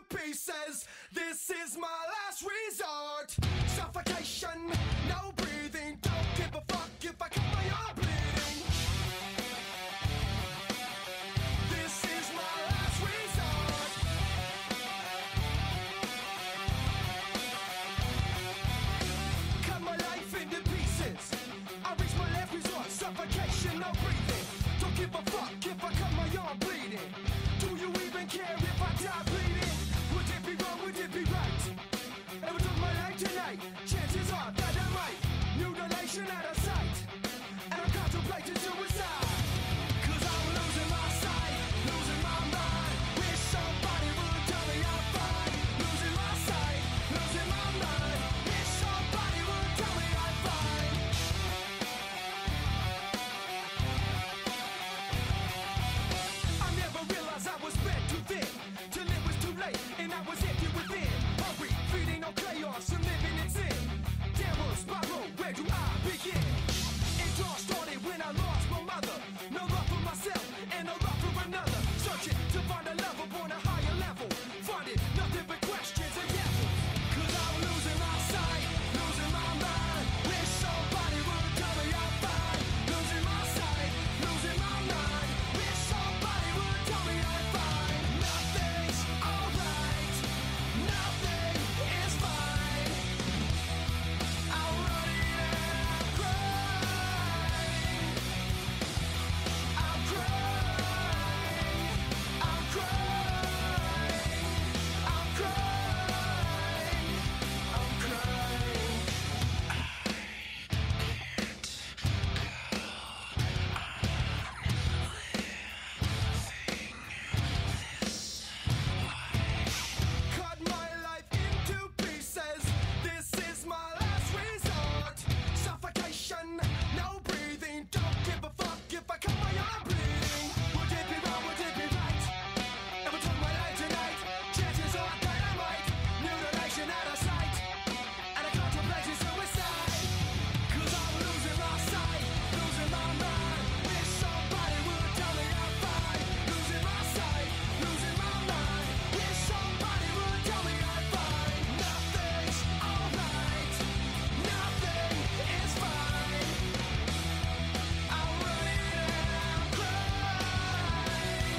pieces. This is my last resort. Suffocation, no breathing. Don't give a fuck if I cut my arm bleeding. This is my last resort. Cut my life into pieces. I reach my last resort. Suffocation, no breathing. Don't give a fuck if I cut my arm bleeding. Do you even care if I die bleeding? Would it be wrong, would it be right? If I took my life tonight, chances are that I might. Mutilation out of sight, and I'm contemplating suicide. Cause I'm losing my sight, losing my mind. Wish somebody would tell me I'm fine. Losing my sight, losing my mind. Wish somebody would tell me I'm fine. I never realized I was spread too thin, till it was too late and I was empty within. Hungry, feeding on chaos and living in sin. Downward spiral, where do I begin? It all started when I lost my mother. No love for myself and no love for another. Searching to find a love upon a higher level. Finding nothing but questions and yeses. Cause I'm losing my sight, losing my mind. Wish somebody would tell me I'm fine. Losing my sight, losing my mind. Wish somebody would tell me I'm fine. Nothing's alright, nothing is fine. I'm running and I'm crying. I'm crying, I'm crying, I'm crying, I'm crying. Cut my life into pieces. This is my last resort. Suffocation, no breathing. Don't give a fuck if I cut my arm bleeding. Would it be wrong? Would it be right? If I took my life tonight, chances are that I might. Mutilation out of sight, and I contemplate suicide. Cause I'm losing my sight, losing my mind. Wish somebody would tell me I'm fine. Losing my sight, losing my mind. Wish somebody would tell me I'm fine. Nothing's alright, nothing is fine. I'm running and I'm crying.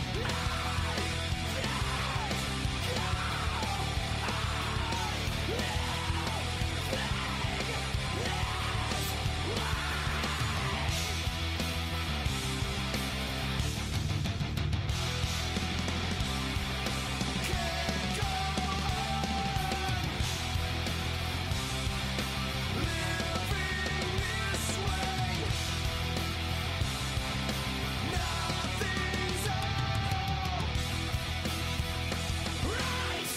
Can't go on living this way. Nothing's alright.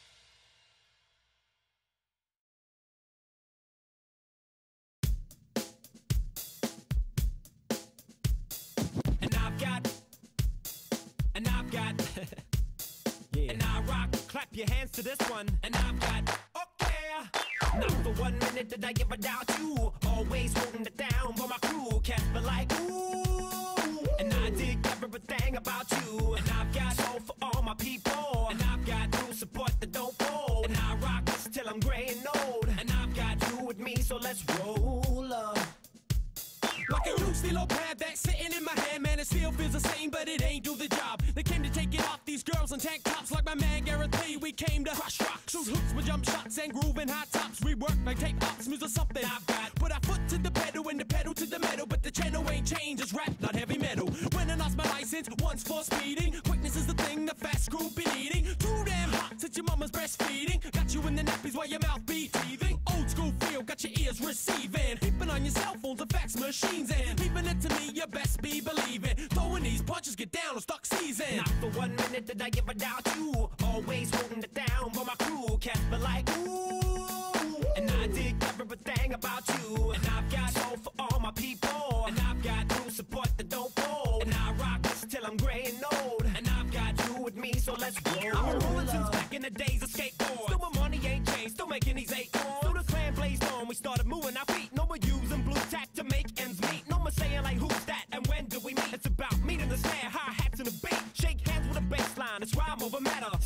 And I've got, yeah. And I rock, clap your hands to this one. And I've got, okay. Not for 1 minute did I ever doubt you. Always holding it down for my crew. Cats be like, ooh. And I dig everything about you. And I've got soul for all my people. And I've got true support that don't fold. And I rock this till I'm gray and old. And I've got you with me, so let's roll up. Like a used steel pad that's sitting in my hand, man, it still feels the same, but it ain't do the job. They came to take it off these girls in tank tops, like my man Gareth P. We came to crush rocks, shoot hooks with jump shots and grooving hot tops. We work like tape ops, music something I've got. Put our foot to the pedal and the pedal to the metal, but the channel ain't changed, it's rap, not heavy metal. When I lost my license, once for speeding, quickness is the thing the fast crew been eating. Too damn hot since your mama's breastfeeding, got you in the nappies while your mouth be teething. Old school feel, got your ears receiving, peeping on your cell phones and fax machines and leaving it to me, you best be believing. Throwing these punches, get down on stuck season. Not for 1 minute did I ever doubt you. Always holding it down for my crew. Cats be like, ooh. And I dig everything about you. And I've got soul for all my people. And I've got true support that don't fold. And I rock this till I'm gray and old. And I've got you with me, so let's roll. I've been rolling since back in the days of skateboards. Still my money ain't changed, still making these acorns. Through the clan blazed on, we started moving our feet. No more using blue tack to make ends meet. No more saying like who's that and when do we meet. It's about meeting the snare, hi-hats and the beat. Shake hands with a bass line, it's rhyme over matter. Still seeing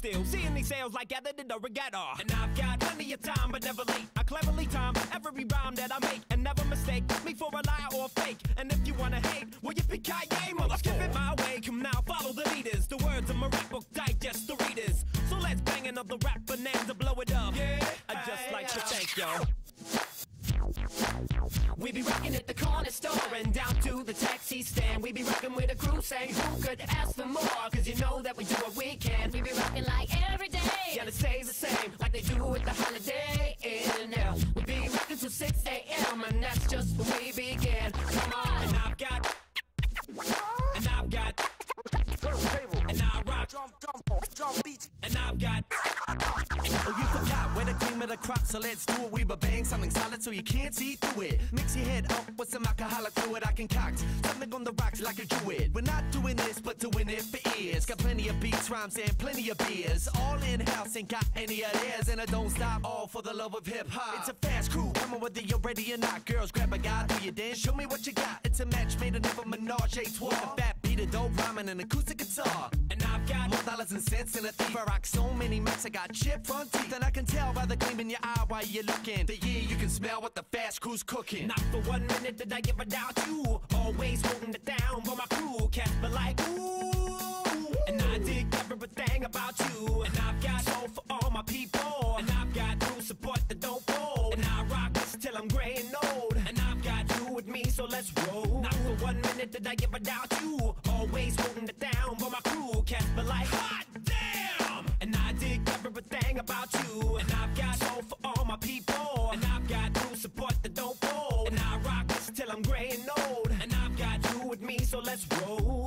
any sales like gathered in the regatta. And I've got plenty of time, but never late. I cleverly time every rhyme that I make, and never mistake me for a lie or a fake. And if you wanna hate, well, you pick Kanye, motherfucker. Give it my way, come now, follow the leaders. The words of my rap book digest the readers. So let's bang another rap bonanza, blow it up. Yeah, I'd just like to thank y'all. We be rockin' at the corner store and down to the taxi stand. We be rockin' with a crew saying who could ask for more, cause you know that we do what we can. We be rockin' like every day, yeah, it stays the same like they do with the Holiday Inn. Yeah, we be rockin' till 6 a.m. and that's just when we begin. Come on, and I've got and I rock drum beats, and I've got. Oh, you forgot we're the cream of the crop, so let's do it. We bang something solid so you can't see through it. Mix your head up with some alcoholic fluid. I concoct something on the rocks like a druid. We're not doing this, but doing it for ears. Got plenty of beats, rhymes, and plenty of beers. All in-house, ain't got any of theirs. And I don't stop, all for the love of hip-hop. It's a fast crew, coming whether you're ready or not. Girls, grab a guy, do you dance? Show me what you got. It's a match made of never menage a trois. A fat beat, a dope rhyme, and an acoustic guitar. And I've got more dollars and cents in a thief. I rock so many mics, I got chip front teeth. And I can tell by the gleam in your eye while you're looking. The year you can smell what the fast crew's cooking. Not for 1 minute did I give a doubt you. Always holding it down for my crew. Cats be like, ooh. And I dig everything about you. And I've got soul for all my people. And I've got true support that don't fold. And I rock this till I'm gray and old. And I've got you with me, so let's roll. Not for 1 minute did I give a doubt you. Always holding it down for my crew. Cats be like, hot damn. And I dig everything about you. And I've got soul for all my people. And I've got true support that don't fold. And I rock this till I'm gray and old. And I've got you with me, so let's roll.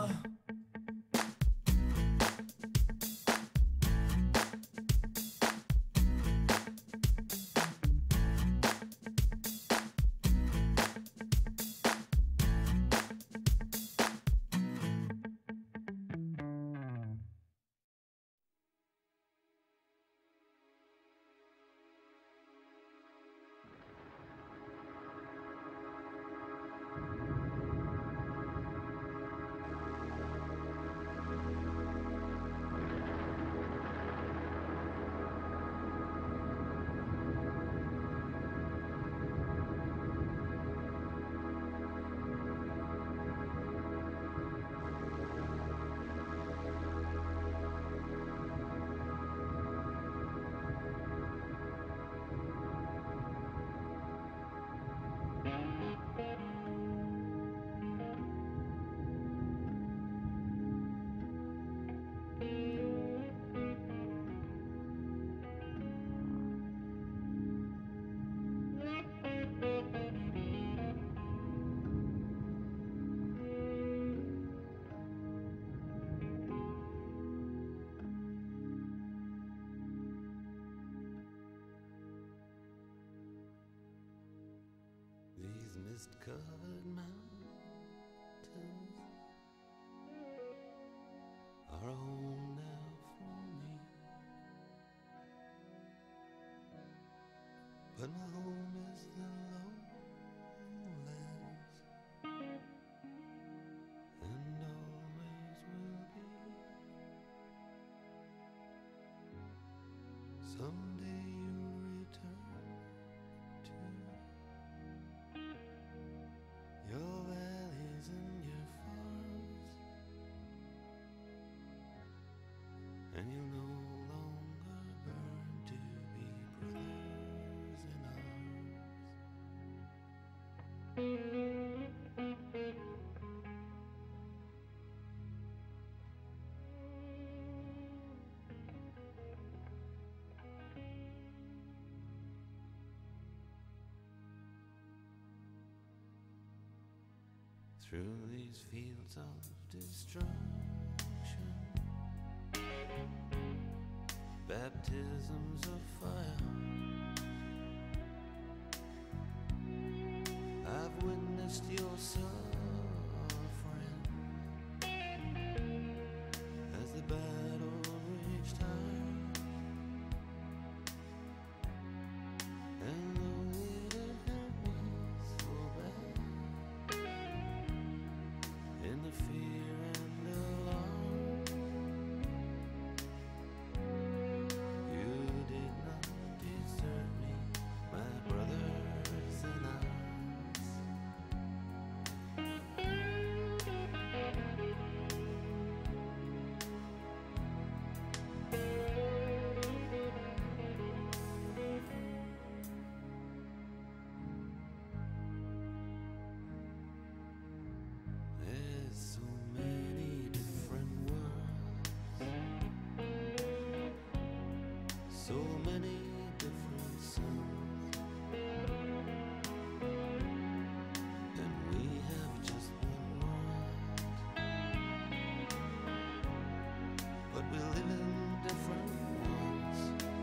Mist-covered mountains are a home now for me, but my home is the lowlands, and always will be. Someday you'll return to your valleys and your farms, and you'll no longer burn to be brothers in through these fields of destruction, baptisms of fire, I've witnessed your suffering as the battle reached high, and though it had me so bad, in the fear and alarm, so many different suns, and we have just one world, but we live in different ones.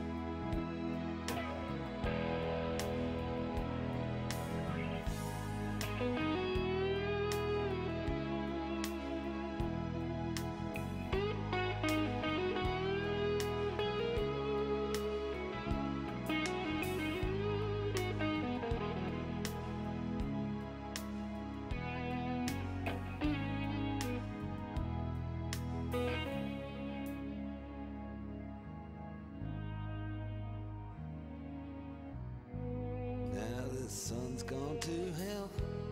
Now the sun's gone to hell,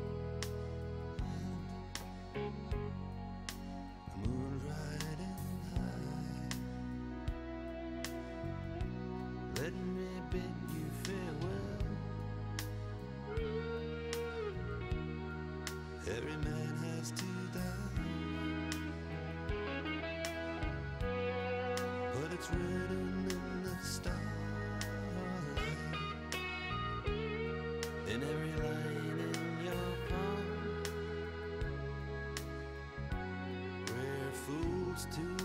and the moon's riding high. Let me bid you farewell. Every man has to die, but it's written in the starlight, in every line in your palm. We're fools to